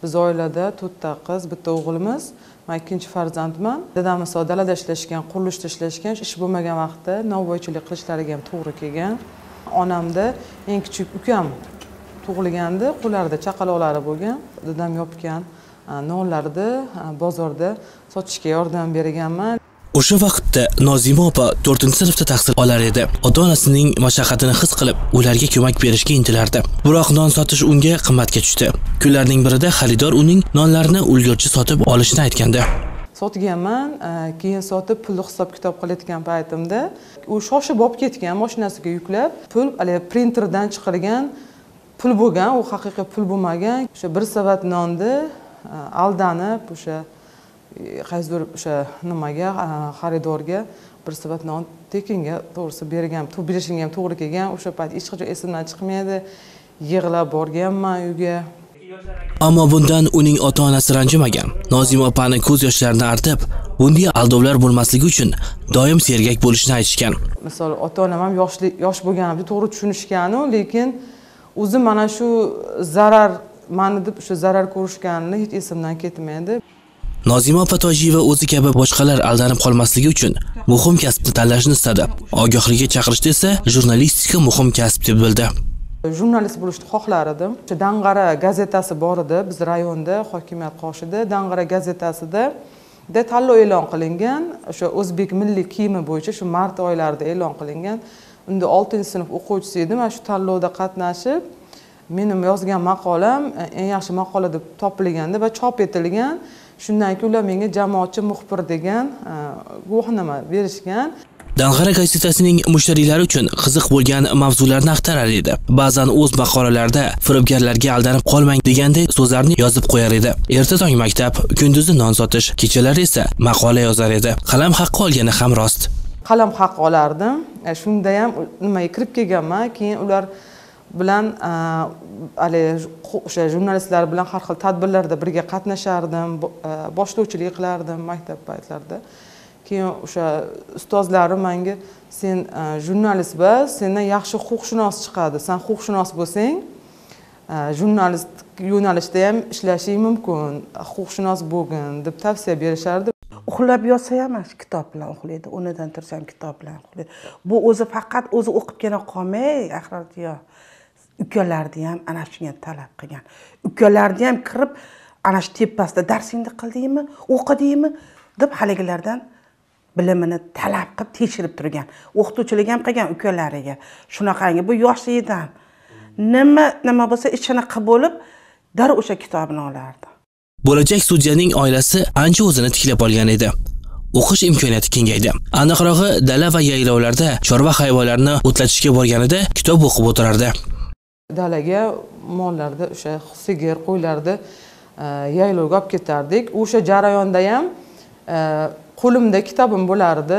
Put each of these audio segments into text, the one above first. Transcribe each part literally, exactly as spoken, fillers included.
Biz oilada to'rtta qiz, bitta o'g'limiz. Men ikkinchi farzandman. Dadam esa dalada ishlashgan, qurilishda ishlashgan, ish bo'lmagan vaqtda novvoychilik qilishlariga ham to'g'ri kelgan. Onamda eng kichik ukam tug'ilganda, qo'llarida chaqaloqlari bo'lgan. Dadam yopgan nonlarni bozorda sotishga yordam berganman. O'sha vaqtda Nozima opa to'rtinchi sinfda tahsil olar edi. Ota-onasining mashaqqatini his qilib, ularga ko'mak berishga intilardi. Biroq non sotish unga qimmatga tushdi. Kunlarning birida xaridor uning nonlarini ulgurji sotib olishni aytganda, sotganman, keyin sotib pulni hisob-kitob qilayotgan paytimda u shoshib olib ketgan, mashinasiga yuklab, pul hali printerdan chiqargan pul bo'lgan, u haqiqiy pul bo'lmagan. O'sha bir savat nonni aldanib, o'sha qaysidir o'sha nimaga xaridorga bir savat non tekinga to'g'risi bergan, pul berishimga ham to'g'ri kelgan. O'sha payt hech qachon esimdan chiqmaydi. Yig'lab borganman uyga. Ammo bundan uning ota-onasi ranjimagan. Nozima opani ko'z yoshlarini artib, bunday aldovlar bo'lmasligi uchun doim sergak bo'lishni aytishgan. Misol ota-onam ham yoshli yosh bo'lganimda to'g'ri tushunishgan-u, lekin o'zi mana shu zarar, meni deb o'sha zarar ko'rishganini hech esimdan ketmaydi. Nozima opa Tojiyeva o'zi kabi boshqalar aldanib qolmasligi uchun muhim kasbni tanlashni istadi. Ogohlikka chaqirishda esa jurnalistika muhim kasb deb bildi. Jurnalist bo'lishni xohlar edim. O'sha Dang'ara gazetasi bor edi, biz rayonda, hokimiyat qoshida Dang'ara gazetasida da tanlov e'lon qilingan. O'sha o'zbek milliy kiyimi bo'yicha shu mart oylarida e'lon qilingan. Unda oltinchi sinf o'quvchisi edim. Mana shu tanlovda qatnashib, mening yozgan maqolam eng yaxshi maqola deb topilganda va chop etilgan. Shundan keyin ular menga jamoatchi muxbir degan guvohnoma berishgan. Dang'ara gazetasining mushtariylari uchun qiziq bo'lgan mavzularni axtarar edi. Ba'zan o'z maqolalarida firibgarlarga aldanib qolmang deganday so'zlarni yozib qo'yar edi. Erta tong maktab, kunduzi non sotish, kechalari esa maqola yozar edi. Qalam haqqi olgani ham rost. Qalam haqqi olardim. Shunda ham nimaga kirib kelganman, keyin ular bilan hali o'sha jurnalistlar bilan har xil tadbirlarda birga qatnashardim, boshlovchilik qilardim maktab paytlarida. Keyin o'sha ustozlarim menga sen jurnalist ba, sendan yaxshi huquqshunos chiqadi. Sen huquqshunos bo'lsang, jurnalist yo'nalishda ham ishlashing mumkin. Huquqshunos bo'lgin deb tavsiya berishardi. Uxlab yotsa ham kitob bilan uxlaydi, o'rnidan tursa ham kitob bilan uxlaydi. Bu o'zi faqat o'zi o'qibgina qolmay, axir ukalarni ham ana shunga talab qilgan. Ukalarni ham kirib, ana shu tepasida darsingni qildingmi, o'qidingmi deb haligilardan bilimini talab qilib tekshirib turgan. O'qituvchilik ham qilgan ukalariga. Shunaqangi bu yoshligidan nima nima bo'lsa ishini qilib bo'lib, darrov o'sha kitobni olardi. Bo'lajak sudyaning oilasi ancha o'zini tiklab olgan edi. O'qish imkoniyati kengaydi. Aniqrog'i, dala va yaylovlarda chorva hayvonlarini o'tlatishga borganida kitob o'qib o'tirardi. Dalaga mollarda o'sha sigir, qo'ylarni yaylovga olib ketardik. O'sha jarayonda ham qo'limda kitobim bo'lardi.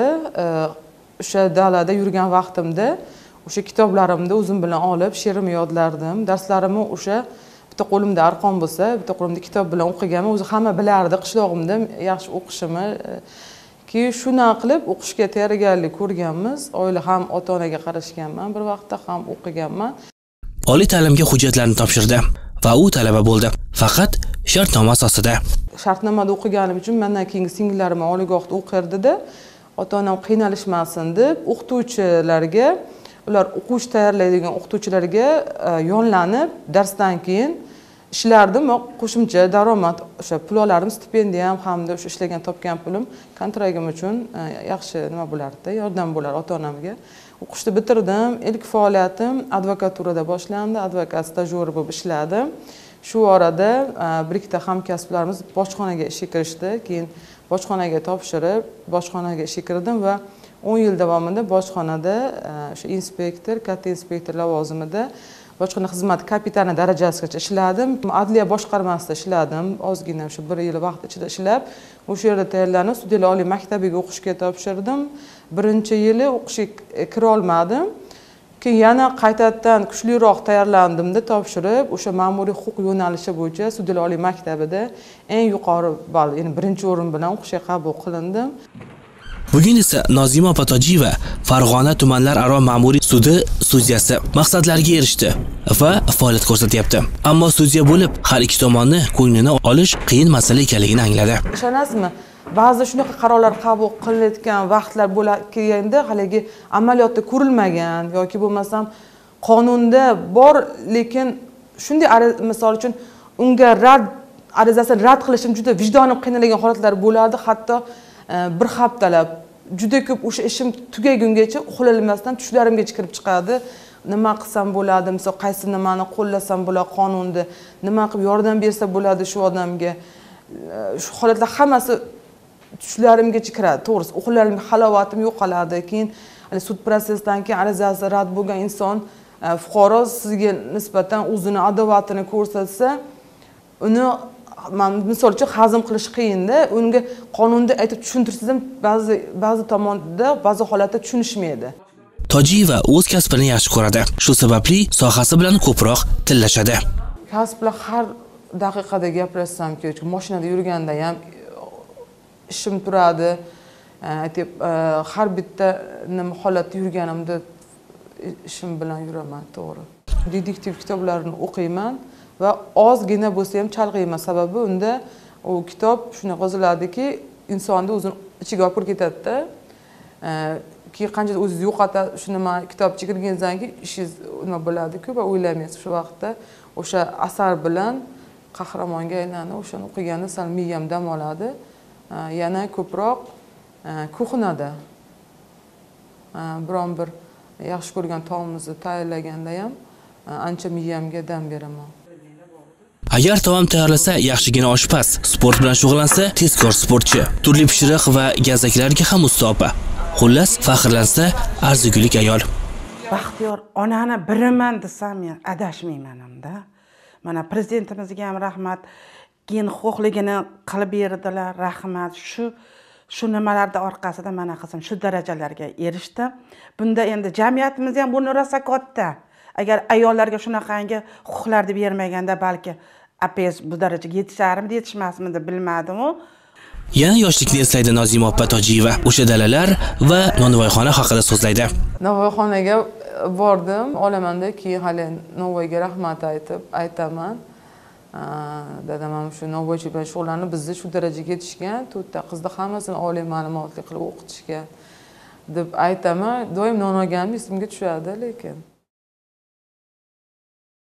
O'sha dalada yurgan vaqtimda o'sha kitoblarimni o'zim bilan olib, she'rimni yodlardim. Darslarimni o'sha bitta qo'limda arqon bo'lsa, bitta qo'limda kitob bilan o'qiganman. O'zi hamma bilardi qishlog'imda yaxshi o'qishimni. Keyin shuna qilib o'qishga tayyorgarlik ko'rganmiz. Oila ham ota-onaga qarashganman, bir vaqtda ham o'qiganman. Oliy ta'limga hujjatlarni topshirdi va u talaba bo'ldi. Faqat shartnoma asosida. Shartnomada o'qiganim uchun mendan keyingi singillarim oliygohda o'qirdi-da, ota-onam qiynalishmasin deb o'qituvchilarga, ular o'quvchi tayyorlaydigan o'qituvchilarga yonlanib, darsdan keyin ishlardim va qo'shimcha daromad, o'sha pul olardim, stipendiyam hamda o'sha ishlagan topgan pulim kontragim uchun yaxshi nima bo'lardi, yordam bo'lar ota-onamga. O'qishni bitirdim. Ilk faoliyatim advokaturada boshlandi. Advokat stajyori bo'lib ishladim. Shu orada bir ikkita hamkasblarimiz bojxonaga ishga kirishdi. Keyin bojxonaga topshirib, bojxonaga ishga kirdim va o'n yil davomida bojxonada o'sha inspektor, katta inspektor lavozimida bojxona xizmat kapitani darajasigacha ishladim. Adliya boshqarmasida ishladim. Ozgina o'sha bir yil vaqt ichida ishlab, o'sha yerda tayyorlanib, Sudyalar oliy maktabiga o'qishga topshirdim. Birinchi yili o'qishga kira olmadim. Keyin yana qaytadan kuchliroq tayyorlandimda topshirib, o'sha ma'muriy huquq yo'nalishi bo'yicha Sudyalar oliy maktabida eng yuqori ball, ya'ni birinchi o'rin bilan o'qishga qabul qilindim. Bugun esa Nozima opa Tojiyeva Farg'ona tumanlararo ma'muriy sudi sudyasi maqsadlariga erishdi va faoliyat ko'rsatyapti. Ammo sudya bo'lib, har ikki tomonni ko'nglini olish qiyin masala ekanligini angladi. Ishonasizmi? Ba'zi shunaqa qarorlar qabul qilinayotgan vaqtlar bo'lganda haligi amaliyotda ko'rilmagan yoki bo'lmasam qonunda bor, lekin shunday misol uchun unga rad arizasini rad qilishim juda vijdonim qiynalgan holatlar bo'lardi, hatto bir haftalab juda ko'p o'sha ishim tugagungacha uxlolmasdan tushlarimgacha kirib chiqadi. Nima qilsam bo'ladi, misol qaysi nimani qo'llasam bo'ladi qonunda, nima qilib yordam bersa bo'ladi shu odamga. Shu holatlar hammasi tushlarimgacha kiradi. To'g'risi, uxlarimga halovatim yo'qoladi. Keyin sud prosesidan keyin arizasi rad bo'lgan inson, fuqaro sizga nisbatan o'zini adovatini ko'rsatsa, uni misol uchun hazm qilish qiyin-da. Unga qonunda aytib tushuntirsangiz ham ba'zi ba'zi tomonda ba'zi holatda tushunishmaydi. Tojiyeva o'z kasbini yaxshi ko'radi. Shu sababli sohasi bilan ko'proq tillashadi. Kasb bilan har daqiqada gaplashsam kerak. Mashinada yurganda ham ishim turadi. Aytib, har bitta nima holatda yurganimda ishim bilan yuraman, to'g'ri. Detektiv kitoblarini o'qiyman va ozgina bo'lsa ham chalg'iyman. Sababi unda u kitob shuna yoziladiki, insonni o'zini ichiga olib ketadi-da. Keyin qancha o'zingiz yo'qotadi, shu nima kitobga kirganingizdan keyin ishingiz nima bo'ladi-ku va o'ylamaysiz. Shu vaqtda o'sha asar bilan qahramonga aylanib, o'shani o'qiganda sal miyam dam oladi. Yana ko'proq kuxnada biron bir yaxshi ko'rgan taomimizni tayyorlaganda ham ancha miyamga dam beraman. Agar taom tayyorlasa, yaxshigina oshpaz, sport bilan shug'ullansa, tezkor sportchi, turli pishiriq va gazaklarga ham usta opa. Xullas, faxrlansa, arzigulik ayol. Baxtiyor onani biriman desam, men adashmayman hamda. Mana prezidentimizga ham rahmat, keyin huquqligini qilib berdilar, rahmat. Shu shu nimalarda orqasida mana qizim shu darajalarga erishdi. Bunda endi jamiyatimiz ham buni rosa katta. Agar ayollarga shunaqangi huquqlarni bermaganda balki apes bu darajaga yetisharmidi, yetishmasmidi bilmadim-u. Yana yoshlikni eslaydi Nozima opa Tojiyeva. O'sha dalalar va Nonvoyxona haqida so'zlaydi. Nonvoyxonaga bordim, olamanda keyin hali Nonvoyga rahmat aytib aytaman. Dadam ham shu nonvoychilik bilan shug'ullanib, bizni shu darajaga yetishgan, to'rtta qizni hammasini oliy ma'lumotli qilib o'qitishgan deb aytaman. Doim non olganim esimga tushadi, lekin